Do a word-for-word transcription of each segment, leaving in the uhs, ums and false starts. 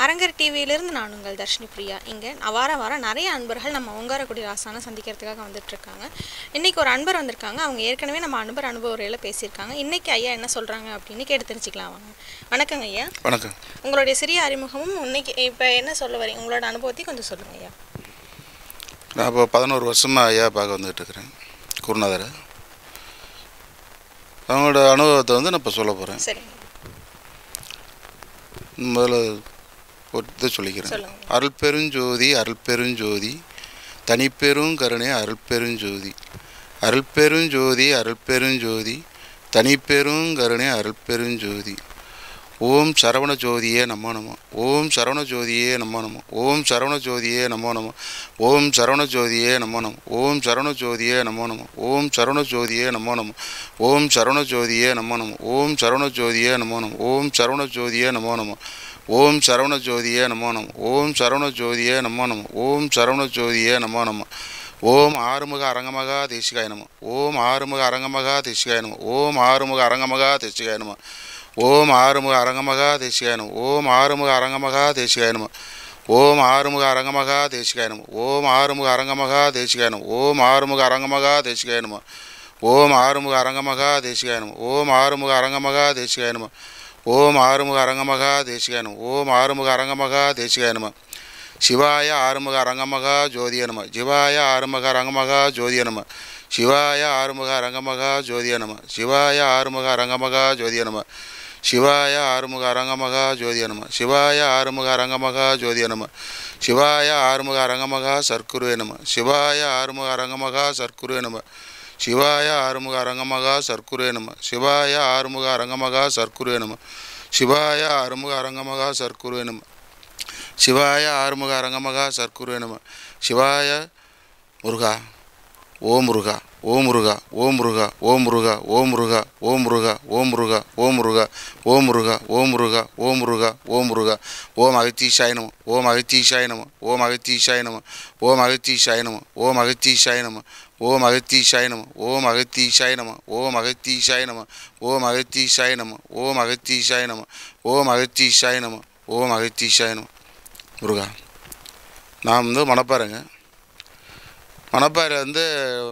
அரங்கர் டிவியிலிருந்து நான் உங்கள் தர்ஷினி பிரியா. இங்கே வார வாரம் நிறைய அன்பர்கள் நம்ம ஓங்காரக்குடி ராசானை சந்திக்கிறதுக்காக வந்துட்டுருக்காங்க. இன்றைக்கி ஒரு அன்பர் வந்திருக்காங்க. அவங்க ஏற்கனவே நம்ம அன்பர் அனுபவ உரையில் பேசியிருக்காங்க. இன்றைக்கி ஐயா என்ன சொல்கிறாங்க அப்படின்னு கேட்டு தெரிஞ்சுக்கலாம் வாங்க. வணக்கங்க ஐயா. வணக்கம். உங்களுடைய சிறிய அறிமுகமும் இன்னைக்கு இப்போ என்ன சொல்ல வரீங்க, உங்களோட அனுபவத்தையும் கொஞ்சம் சொல்லுங்கள் ஐயா. நான் இப்போ பதினோரு வருஷமாக ஐயா பார்க்க வந்துகிட்டு இருக்கிறேன் குருநாதரை. அவங்களோட அனுபவத்தை வந்து நான் இப்போ சொல்ல போகிறேன். சரிங்க. முதல்ல ஒரு இதை சொல்லிக்கிறேன். அருள் பெருஞ்சோதி அருள் பெருஞ்சோதி தனிப்பெரும் கருணை அருள் பெருஞ்சோதி அருள் பெருஞ்சோதி அருள் பெருஞ்சோதி தனிப்பெரும் கருணை அருள் பெருஞ்சோதி. ஓம் சரவண ஜோதியே நமோ நமோ. ஓம் சரவண ஜோதியே நமோ நமோ. ஓம் சரவண ஜோதியே நமோ நமோ. ஓம் சரவண ஜோதியே நமோ நமோ. ஓம் சரவண ஜோதியே நமோ நமோ. ஓம் சரவண ஜோதியே நமோ நமோ. ஓம் சரவண ஜோதியே நமோ நமோ. ஓம் சரவண ஜோதியே நமோ நமோ. ஓம் சரவண ஜோதியே நமோ நமோ. ஓம் சரவண ஜோதியே நமோ நமோ. ஓம் சரவண ஜோதியே நமோ நமோ. ஓம் சரவண ஜோதியே நமோ நமோ. ஓம் ஆறுமுக அரங்கமகா தேசிகாய நமோ. ஓம் ஆறுமுக அரங்கமகா தேசிகாய நமோ. ஓம் ஆறுமுக அரங்கமகா தேசிகாய நமோ. ஓம் ஆறுமுக அரங்கமகா தேசிகாய நமோ. ஓம் ஆறுமுக அரங்கமகா தேசிகாய நமோ. ஓம் ஆறுமுக அரங்கமகா தேசிகாய நமோ. ஓம் ஆறுமுக அரங்கமகா தேசிகாய நமோ. ஓம் ஆறுமுக அரங்கமகா தேசிகாய நமோ. ஓம் ஆறுமுக அரங்கமகா தேசிகாய நமோ. ஓம் ஆறுமுக அரங்கமகா தேசிகாய நமோ. ஓம் ஆறுமுக அரங்கமகா தேசிகாய நமோ. ஓம் ஆறுமுக அரங்கமகா தேசிகாய நமோ. சிவாய ஆறுமுக அரங்கமகா ஜோதிய நம. சிவாய ஆறுமுக அரங்கமகா ஜோதிய நம. சிவாய ஆறுமுக அரங்கமகா ஜோதிய நம. சிவாய ஆறுமுக அரங்கமகா ஜோதிய நம. சிவாய ஆறுமுக அரங்கமகா ஜோதிய நம. சிவாய ஆறுமுக அரங்கமகா ஜோதிய நம. சிவாய ஆறுமுக அரங்கமகா சர்க்குருவே நம. சிவாய ஆறுமுக அரங்கமகா சர்க்குருவே நம. சிவாய ஆறுமுக அரங்கமகா சர்க்குருவே நம. சிவாய ஆறுமுக அரங்கமகா சர்க்குருவே நம. சிவாய ஆறுமுக அரங்கமகா சர்க்குருவே நம. சிவாய ஆறுமுக அரங்கமகா சர்க்குருவே நம. சிவாய முருகா. ஓம் முருகா. ஓம் முருகா. ஓம் முருகா. ஓம் முருகா. ஓம் முருகா. ஓம் முருகா. ஓம் முருகா. ஓம் முருகா. ஓம் முருகா. ஓம் முருகா. ஓம் முருகா. ஓம் முருகா. ஓம் அகத்தீசாய நம. ஓம் அகத்தீசாய நம. ஓம் அகத்தீசாய நம. ஓம் அகத்தீசாய நம. ஓம் அகத்தீசாய நம. ஓம் அகத்தீசாய நம. ஓம் அகத்தீசாய நம. ஓம் அகத்தீசாய நம. ஓம் அகத்தீசாய நம. ஓம் அகத்தீசாய நம. ஓம் அகத்தீசாய நம. ஓம் அகத்தீசாய நம. முருகா. நான் வந்து மணப்பாறைங்க. மணப்பாறை வந்து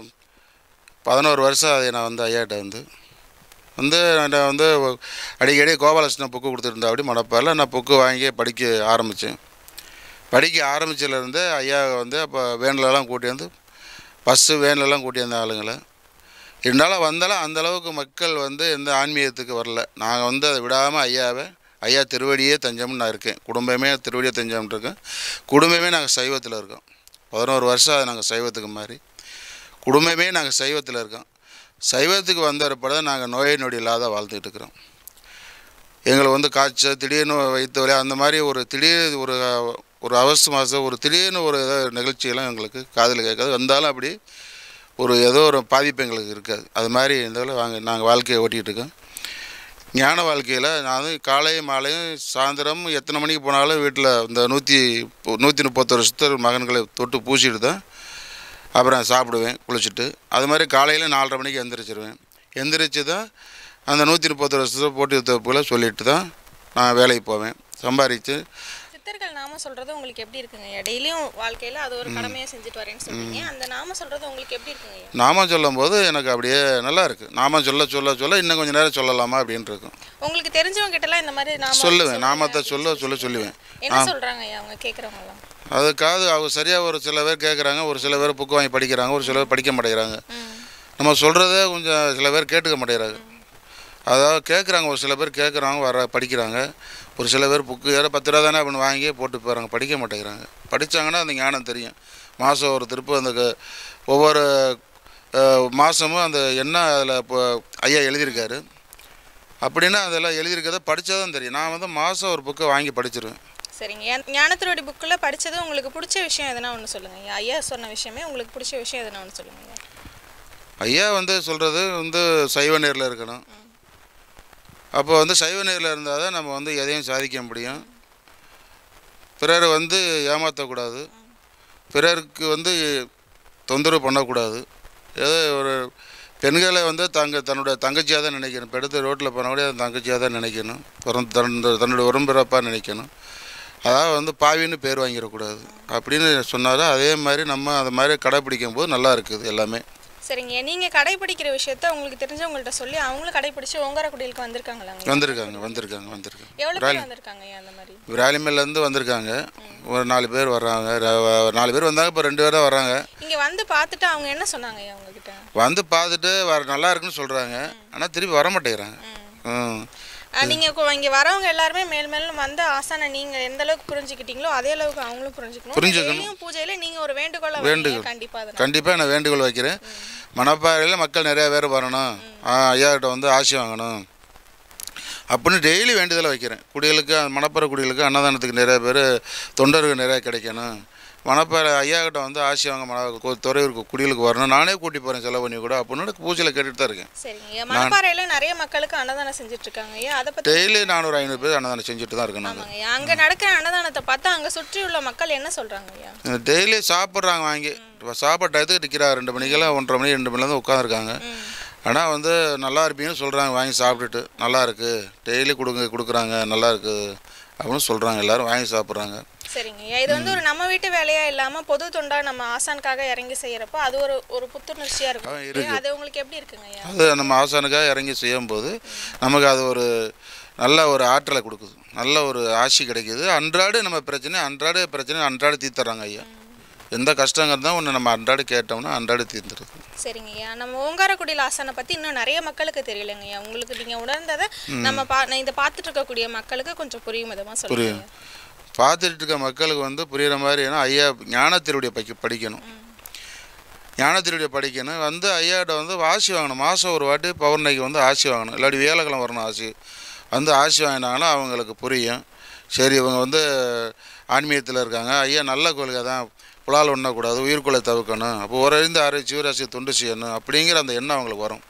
பதினோரு வருஷம் அதை நான் வந்து ஐயாட்ட வந்து வந்து நான் வந்து அடிக்கடி கோபாலகிருஷ்ணன் புக்கு கொடுத்துருந்தா அப்படி மணப்பாறையில் நான் புக்கு வாங்கி படிக்க ஆரம்பித்தேன். படிக்க ஆரம்பித்ததுலேருந்து ஐயா வந்து அப்போ வேன்லலாம் கூட்டி வந்து பஸ்ஸு வேன்லலாம் கூட்டி வந்த ஆளுங்களை இருந்தாலும் வந்தாலும் அந்தளவுக்கு மக்கள் வந்து எந்த ஆன்மீகத்துக்கு வரல. நாங்கள் வந்து அதை விடாமல் ஐயாவை ஐயா திருவடியே தஞ்சம்னு நான் இருக்கேன். குடும்பமே திருவடியே தஞ்சம்னு இருக்கேன். குடும்பமே நாங்கள் சைவத்தில் இருக்கோம். பதினோரு வருஷம் அது நாங்கள் சைவத்துக்கு மாதிரி குடும்பமே நாங்கள் சைவத்தில் இருக்கோம். சைவத்துக்கு வந்த பிறகு நாங்கள் நோயை நொடி இல்லாத வாழ்ந்துக்கிட்டு இருக்கிறோம். எங்களுக்கு வந்து காய்ச்சல் திடீர்னு வைத்த வலி அந்த மாதிரி ஒரு திடீர் ஒரு ஒரு அவசர மாதம் ஒரு திடீர்னு ஒரு ஏதோ நிகழ்ச்சியெல்லாம் எங்களுக்கு காதில் கேட்காது. வந்தாலும் அப்படி ஒரு ஏதோ ஒரு பாதிப்பு எங்களுக்கு இருக்காது. அது மாதிரி இருந்தாலும் வாங்க நாங்கள் வாழ்க்கையை ஓட்டிகிட்டு இருக்கோம். ஞான வாழ்க்கையில் நான் வந்து காலையும் மாலையும் சாயந்தரம் எத்தனை மணிக்கு போனாலும் வீட்டில் இந்த நூற்றி நூற்றி முப்பத்தொரு சித்தர் மகன்களை தொட்டு பூசிட்டு தான் அப்புறம் சாப்பிடுவேன் குளிச்சுட்டு. அது மாதிரி காலையில் நாலரை மணிக்கு எந்திரிச்சிருவேன். எந்திரிச்சு தான் அந்த நூற்றி முப்பத்தொரு சித்தர் போட்டி தொகுப்புகளை சொல்லிட்டு தான் நான் வேலைக்கு போவேன். சம்பாதிச்சு சித்தர்கள் நாம சொல்கிறது உங்களுக்கு எப்படி இருக்குங்க? டெய்லியும் வாழ்க்கையில் அது ஒரு கடமையாக செஞ்சுட்டு வரேன்னு சொல்லுவீங்க. அந்த நாம சொல்கிறது உங்களுக்கு எப்படி இருக்குங்க? நாம சொல்லும் போது எனக்கு அப்படியே நல்லா இருக்குது. நாம சொல்ல சொல்ல சொல்ல இன்னும் கொஞ்சம் நேரம் சொல்லலாமா அப்படின்ட்டு இருக்கும். உங்களுக்கு தெரிஞ்சவங்க கிட்டலாம் இந்த மாதிரி நாம சொல்லுவேன். நாமத்தை சொல்ல சொல்ல சொல்லுவேன். என்ன சொல்கிறாங்க அவங்க கேட்குறவங்களாம்? அதுக்காவது அவங்க சரியாக ஒரு சில பேர் கேட்குறாங்க, ஒரு சில பேர் புக்கு வாங்கி படிக்கிறாங்க, ஒரு சில பேர் படிக்க மாட்டேங்கிறாங்க. நம்ம சொல்கிறதே கொஞ்சம் சில பேர் கேட்டுக்க மாட்டேங்கிறாங்க. அதாவது கேட்குறாங்க, ஒரு சில பேர் கேட்குறாங்க, வர படிக்கிறாங்க. ஒரு சில பேர் புக்கு யாரோ பத்து ரூபா தானே அப்படின்னு வாங்கி போட்டு போகிறாங்க, படிக்க மாட்டேங்கிறாங்க. படித்தாங்கன்னா அந்த ஞானம் தெரியும். மாதம் ஒரு திருப்பு அந்த ஒவ்வொரு மாதமும் அந்த என்ன அதில் இப்போ ஐயா எழுதியிருக்காரு அப்படின்னா அதெல்லாம் எழுதியிருக்கிறத படித்தா தான் தெரியும். நான் வந்து மாதம் ஒரு புக்கை வாங்கி படிச்சிருவேன். சரிங்க. ஞானத்தினுடைய புக்கில் படித்தது உங்களுக்கு பிடிச்ச விஷயம் எதுனா ஒன்று சொல்லுங்கள். ஐயா சொன்ன விஷயமே உங்களுக்கு பிடிச்ச விஷயம் எதுனா ஒன்று சொல்லுங்கள். ஐயா வந்து சொல்கிறது வந்து சைவ நேரில் இருக்கணும். அப்போ வந்து சைவ நேரில் இருந்தால் தான் நம்ம வந்து எதையும் சாதிக்க முடியும். பிறர் வந்து ஏமாற்றக்கூடாது, பிறருக்கு வந்து தொந்தரவு பண்ணக்கூடாது. ஏதோ ஒரு பெண்களை வந்து தங்க தன்னுடைய தங்கச்சியாக தான் நினைக்கணும். இப்போ எடுத்து ரோட்டில் போனால் கூட தங்கச்சியாக தான் நினைக்கணும். பிறந்த தன் தன்னுடைய உடம்பிறப்பாக நினைக்கணும். அதாவது வந்து பாவின்னு பேர் வாங்கிடக்கூடாது அப்படின்னு சொன்னார். அதே மாதிரி நம்ம அது மாதிரி கடைப்பிடிக்கும் போது நல்லா இருக்குது எல்லாமே. சரிங்க, நீங்கள் கடைப்பிடிக்கிற விஷயத்த உங்களுக்கு தெரிஞ்சவங்கள்ட்ட சொல்லி அவங்களும் கடைப்பிடிச்சு ஓங்காரக்குடிலுக்கு வந்திருக்காங்களா? வந்திருக்காங்க வந்திருக்காங்க வந்திருக்காங்க எவ்வளோ பேர் வந்திருக்காங்க அந்த மாதிரி? விராலிமேலேருந்து வந்திருக்காங்க, ஒரு நாலு பேர் வர்றாங்க. நாலு பேர் வந்தாங்க, இப்போ ரெண்டு பேர் தான் வர்றாங்க. இங்கே வந்து பார்த்துட்டு அவங்க என்ன சொன்னாங்க அவங்கக்கிட்ட? வந்து பார்த்துட்டு வர நல்லா இருக்குன்னு சொல்கிறாங்க, ஆனால் திருப்பி வர மாட்டேங்கிறாங்க. ம் நீங்கள் இங்கே வரவங்க எல்லாருமே மேல் மேலும் வந்து ஆசானை நீங்கள் எந்த அளவுக்கு புரிஞ்சுக்கிட்டீங்களோ அதே அளவுக்கு அவங்களும் புரிஞ்சுக்கணும். புரிஞ்சுக்கணும். பூஜையில் நீங்கள் ஒரு வேண்டுகோளை வேண்டுகோள் கண்டிப்பாக கண்டிப்பாக நான் வேண்டுகோள் வைக்கிறேன். மணப்பாறையில் மக்கள் நிறையா பேர் வரணும், ஐயாக்கிட்ட வந்து ஆசி வாங்கணும் அப்படின்னு டெய்லி வேண்டுதலை வைக்கிறேன். குடிகளுக்கு மணப்பாறை குடிகளுக்கு அன்னதானத்துக்கு நிறைய பேர் தொண்டர்கள் நிறையா கிடைக்கணும், மணப்பாறை ஐயாக்கிட்ட வந்து ஆசி வாங்க மன துறையூருக்கு குடிகளுக்கு வரணும், நானே கூட்டி போகிறேன் செலவு பண்ணி கூட அப்படின்னு பூஜையில் கேட்டுட்டு தான் இருக்கேன். சரிங்க, மணப்பாறையில் நிறைய மக்களுக்கு அன்னதானம் செஞ்சுட்டு இருக்காங்க. அதை பற்றி டெய்லி நானூறு ஐநூறு பேர் அன்னதானம் செஞ்சுட்டு தான் இருக்கேன். நாங்கள் அங்கே நடக்கிற அன்னதானத்தை பார்த்தா அங்கே சுற்றி உள்ள மக்கள் என்ன சொல்கிறாங்க ஐயா? டெய்லி சாப்பிட்றாங்க, வாங்கி சாப்பாடு டயத்துக்கு நிற்கிறா, ரெண்டு மணிக்கெல்லாம் ஒன்றரை மணி ரெண்டு மணிலேருந்து உட்காந்துருக்காங்க. ஆனால் வந்து நல்லா இருப்பீங்கன்னு சொல்கிறாங்க, வாங்கி சாப்பிட்டுட்டு நல்லா இருக்குது டெய்லி கொடுங்க கொடுக்குறாங்க நல்லா இருக்குது அப்படின்னு சொல்கிறாங்க, எல்லோரும் வாங்கி சாப்பிட்றாங்க. சரிங்க, இது வந்து ஒரு நம்ம வீட்டு வேலையாக இல்லாமல் பொது தொண்டா நம்ம ஆசானுக்காக இறங்கி செய்கிறப்போ அது ஒரு ஒரு புத்துணர்ச்சியாக இருக்கும். அது உங்களுக்கு எப்படி இருக்குங்க ஐயா? அது நம்ம ஆசானுக்காக இறங்கி செய்யும்போது நமக்கு அது ஒரு நல்ல ஒரு ஆற்றலை கொடுக்குது, நல்ல ஒரு ஆசி கிடைக்கிது. அன்றாடு நம்ம பிரச்சனை அன்றாடு பிரச்சனை அன்றாடு தீர்த்துறாங்க ஐயா. எந்த கஷ்டங்கிறது தான் ஒன்று நம்ம அன்றாடு கேட்டோம்னா அன்றாடு தீர்ந்துருது. சரிங்க ஐயா, நம்ம ஓங்காரக்குடியில் ஆசானை பற்றி இன்னும் நிறைய மக்களுக்கு தெரியலைங்க ஐயா. உங்களுக்கு நீங்கள் உணர்ந்ததை நம்ம பா இதை பார்த்துட்டு இருக்கக்கூடிய மக்களுக்கு கொஞ்சம் புரியும் விதமாக சொல்லுங்கள். பார்த்துட்டு இருக்க மக்களுக்கு வந்து புரிகிற மாதிரி ஏன்னா ஐயா ஞானத்திருடைய படி படிக்கணும் ஞானத்திருடைய படிக்கணும் வந்து ஐயாட்ட வந்து ஆசி வாங்கணும். மாதம் ஒரு வாட்டி பௌர்ணமிக்கு வந்து ஆசி வாங்கணும், இல்லாட்டி வேலைக்கிழமை வரணும் ஆசி வந்து ஆசி வாங்கினாங்கன்னா அவங்களுக்கு புரியும். சரி இவங்க வந்து ஆன்மீகத்தில் இருக்காங்க, ஐயா நல்ல கொள்கை தான், புலால் உண்ணக்கூடாது, உயிர்கொலை தவிர்க்கணும், அப்போ ஒரு இருந்து ஆறு ஜீவராசியை தொண்டு செய்யணும் அப்படிங்கிற அந்த எண்ணம் அவங்களுக்கு வரும்.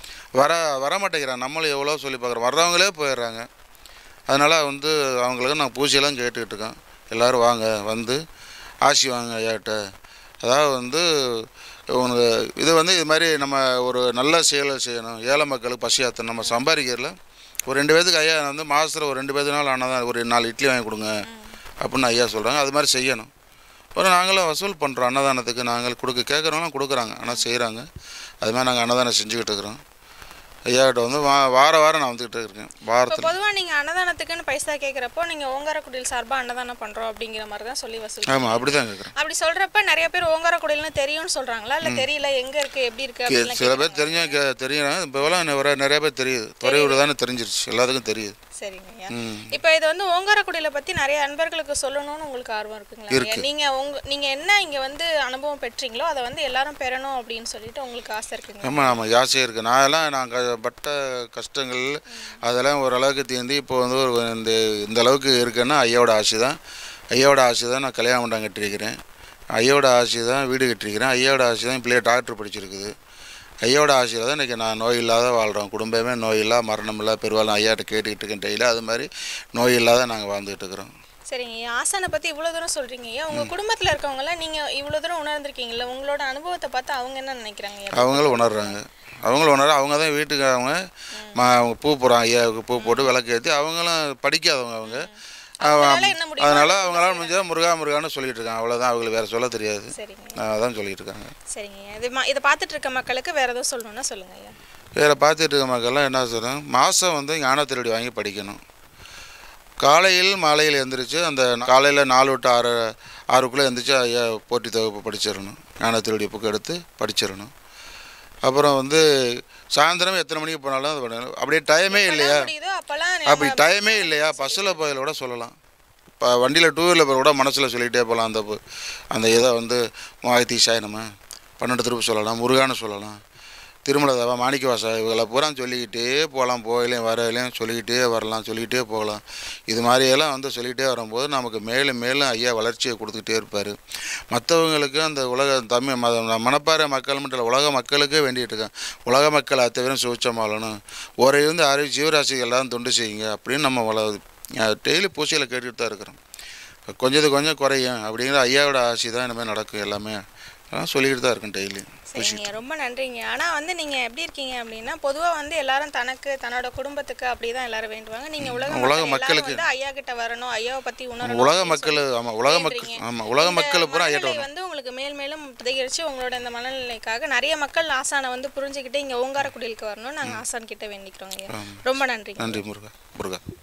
வர வர மாட்டேங்கிறாங்க, நம்மளும் எவ்வளோ சொல்லி பார்க்குறோம், வர்றவங்களே போயிடுறாங்க. அதனால் வந்து அவங்களுக்கு நான் பூஜையெல்லாம் கேட்டுக்கிட்டு இருக்கேன். எல்லோரும் வாங்க வந்து ஆசி வாங்க ஐயாட்ட. அதாவது வந்து உனக்கு இது வந்து இது மாதிரி நம்ம ஒரு நல்ல செயலை செய்யணும், ஏழை மக்களுக்கு பசியாற்றணும். நம்ம சம்பாதிக்கிறதுல ஒரு ரெண்டு பேருக்கு ஐயா வந்து மாதத்தில் ஒரு ரெண்டு பேருக்கு நாள் ஆனால் தான் ஒரு நாலு இட்லி வாங்கி கொடுங்க அப்படின்னு ஐயா சொல்கிறாங்க. அது மாதிரி செய்யணும். ஒரு நாங்களும் வசூல் பண்ணுறோம் அன்னதானத்துக்கு, நாங்கள் கொடுக்க கேட்குறவங்களாம் கொடுக்குறாங்க, ஆனால் செய்கிறாங்க. அது மாதிரி நாங்கள் அன்னதானம் செஞ்சுக்கிட்டு இருக்கிறோம். ஐயாக்கிட்ட வந்து வா வார வாரம் நான் வந்துக்கிட்டு இருக்கேன். வாரத்தில் பொதுவாக நீங்கள் அன்னதானத்துக்குன்னு பைசா கேட்குறப்போ நீங்கள் ஓங்காரக்குடியில் சார்பாக அன்னதானம் பண்ணுறோம் அப்படிங்கிற மாதிரி தான் சொல்லி வசூல். ஆமாம், அப்படி தான் கேட்குறேன். அப்படி சொல்கிறப்ப நிறைய பேர் ஓங்காரக்குடியில்னு தெரியும்னு சொல்கிறாங்களா, இல்லை தெரியல எங்கே இருக்குது எப்படி இருக்குது? சில பேர் தெரிஞ்சவங்க தெரியுறாங்க, இப்போலாம் நிறைய பேர் தெரியுது, துறையூர் தானே தெரிஞ்சிருச்சு, எல்லாத்துக்கும் தெரியுது. சரிங்க ஐயா, இப்போ இது வந்து ஓங்காரக்குடியில் பற்றி நிறைய அன்பர்களுக்கு சொல்லணும்னு உங்களுக்கு ஆர்வம் இருக்குங்களா? நீங்கள் உங்க நீங்கள் என்ன இங்கே வந்து அனுபவம் பெற்றீங்களோ அதை வந்து எல்லாரும் பெறணும் அப்படின்னு சொல்லிட்டு உங்களுக்கு ஆசை இருக்குங்க? ஆமாம் ஆமாம், ஆசையாக இருக்குது. நான் எல்லாம் நாங்கள் பட்ட கஷ்டங்கள் அதெல்லாம் ஓரளவுக்கு தீர்ந்து இப்போ வந்து ஒரு இந்த இந்த அளவுக்கு இருக்குன்னா ஐயாவோட ஆசை தான். ஐயாவோட ஆசை தான் நான் கல்யாண மண்டபம் கட்டியிருக்கிறேன், ஐயாவோட ஆசை தான் வீடு கட்டியிருக்கிறேன், ஐயாவோட ஆசை தான் பிள்ளைய டாக்டர் படிச்சிருக்குது, ஐயாவோட ஆசையில் தான் இன்றைக்கி நான் நோய் இல்லாத வாழ்கிறோம். குடும்பமே நோய் இல்லா மரணம் இல்லா பெருவாள் ஐயாட்ட கேட்டுக்கிட்டு இருக்கேன் டெய்லி. அது மாதிரி நோய் இல்லாத நாங்கள் வாழ்ந்துகிட்டு இருக்கிறோம். சரிங்க, ஆசானை பற்றி இவ்வளோ தூரம் சொல்கிறீங்க ஐயா. உங்கள் குடும்பத்தில் இருக்கவங்களாம் நீங்கள் இவ்வளோ தூரம் உணர்ந்துருக்கீங்களா? உங்களோட அனுபவத்தை பார்த்து அவங்க என்ன நினைக்கிறாங்க? அவங்களும் உணர்றாங்க, அவங்களும் உணர அவங்க தான் வீட்டுக்கு அவங்க அவங்க பூ போகிறாங்க, ஐயாவுக்கு பூ போட்டு விளக்கு ஏற்றி அவங்களும் படிக்காதவங்க அவங்க. அதனால் அவங்களால முடிஞ்சா முருகா முருகான்னு சொல்லிட்டு இருக்காங்க, அவ்வளோதான். அவங்களுக்கு வேறு சொல்ல தெரியாது, அதான் சொல்லிட்டு இருக்காங்க. சரிங்க, இது இதை பார்த்துட்டு இருக்க மக்களுக்கு வேறு எதுவும் சொல்லணும்னா சொல்லுங்கள் ஐயா. வேறு பார்த்துட்டு இருக்க மக்கள்லாம் என்ன சொல்கிறேன், மாதம் வந்து ஞானத்திருடி வாங்கி படிக்கணும். காலையில் மாலையில் எழுந்திரிச்சு அந்த காலையில் நாலு விட்டு ஆறு ஆறுக்குள்ளே எழுந்திரிச்சு ஐயா போட்டி தொகுப்பு படிச்சிடணும், ஞானத்திருடி புக்கு எடுத்து படிச்சிடணும். அப்புறம் வந்து சாயந்தரம் எத்தனை மணிக்கு போனாலும் அது பண்ணணும். அப்படியே டைமே இல்லையா, அப்படி டைமே இல்லையா பஸ்ஸில் போயில கூட சொல்லலாம், இப்போ வண்டியில் டூ வீலர் போய் கூட மனசில் சொல்லிகிட்டே போகலாம். அந்த அந்த இதை வந்து மூவாயிரத்தி சாயனமா பன்னெண்டு திருப்பு சொல்லலாம், முருகான்னு சொல்லலாம், திருமலை தவா மாணிக்க வாசா இவங்களை பூரா சொல்லிக்கிட்டே போகலாம், போகலையும் வரலையும் சொல்லிக்கிட்டே வரலாம், சொல்லிக்கிட்டே போகலாம். இது மாதிரியெல்லாம் வந்து சொல்லிக்கிட்டே வரும்போது நமக்கு மேலும் மேலும் ஐயா வளர்ச்சியை கொடுத்துக்கிட்டே இருப்பார். மற்றவங்களுக்கு அந்த உலக தமிழ் மத மணப்பாறை மக்கள் மட்டும் இல்லை, உலக மக்களுக்கே வேண்டிகிட்டு இருக்கேன். உலக மக்கள் அத்தவரும் சுவிச்சமாகணும், ஒரு இருந்து ஆறு ஜீவராசிகள் எல்லாம் தொண்டு செய்யுங்க அப்படின்னு நம்ம வள டெய்லி பூசையில் கேட்டுக்கிட்டு தான் இருக்கிறோம். கொஞ்சது கொஞ்சம் குறையும் அப்படிங்கிற ஐயாவோட ஆசை தான் இனிமேல் நடக்கும் எல்லாமே. அதான் சொல்லிக்கிட்டு தான் இருக்கேன் டெய்லி. சரிங்க, ரொம்ப நன்றிங்க. ஆனால் வந்து நீங்கள் எப்படி இருக்கீங்க அப்படின்னா, பொதுவாக வந்து எல்லாரும் தனக்கு தன்னோட குடும்பத்துக்கு அப்படி தான் எல்லாரும் வேண்டுவாங்க. நீங்கள் உலக உலக மக்கள் மக்களுக்கு எல்லாரும் வந்து ஐயா கிட்ட வரணும், ஐயாவை பற்றி உணரணும் உலக அப்படின்னு மக்கள் சொல்லி ஆமாம் உலக மக்கள் வேண்டுறீங்க. ஆமாம் உலக இந்த மக்கள் பூரா ஐயாட்ட மனநிலை வரணும். வந்து உங்களுக்கு மேல் மேலும் அதிகரித்து உங்களோட இந்த மனநிலைக்காக நிறைய மக்கள் ஆசானை வந்து புரிஞ்சுக்கிட்டு இங்கே ஓங்காரக்குடிலுக்கு வரணும் நாங்கள் ஆசான் கிட்ட வேண்டிக்கிறோங்க ஐயா. ரொம்ப நன்றி. நன்றி முருகா முருகா.